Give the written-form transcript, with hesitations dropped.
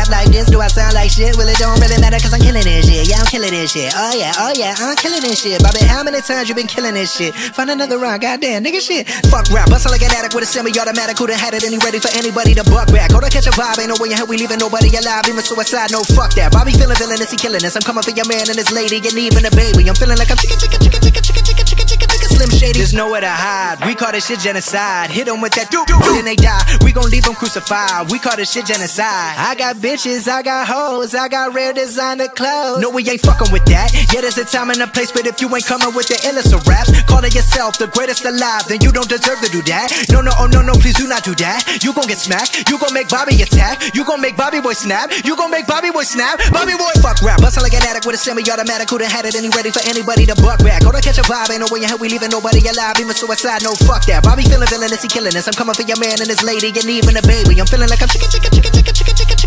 up like this? Do I sound like shit? Well, it don't really matter cause I'm killing this shit. Yeah, I'm killing this shit. Oh yeah, I'm killing this shit. Bobby, how many times you been killing this shit? Find another rhyme, goddamn, nigga shit. Fuck rap, bustle like an addict with a semi-automatic. Who done had it and he ready for anybody to buck back? Hold on, catch a vibe, ain't no way in hell we leaving nobody alive. Even suicide, no fuck that. Bobby feeling villainous, he killing this. I'm coming for your man and his lady, and even a baby. I'm feeling like I'm chicken, Slim Shady. There's nowhere to hide. We call this shit genocide. Hit them with that then they die. We gon' leave them crucified. We call this shit genocide. I got bitches, I got hoes, I got rare designer clothes. No, we ain't fucking with that. Yeah, there's a time and a place, but if you ain't coming with the illest of raps, calling yourself the greatest alive, then you don't deserve to do that. No, no, oh no, no, please do not do that. You gon' get smacked. You gon' make Bobby attack. You gon' make Bobby boy snap. You gon' make Bobby boy snap. Bobby boy fuck rap. Bustin' like an addict with a semi-automatic. Who done had it and he ready for anybody to buck back. Hold on, catch a vibe. Ain't no way in hell we leaving nobody alive. Even suicide, no fuck that. Bobby feeling villainous, he killing us. I'm coming for your man and his lady and even a baby. I'm feeling like I'm chicken.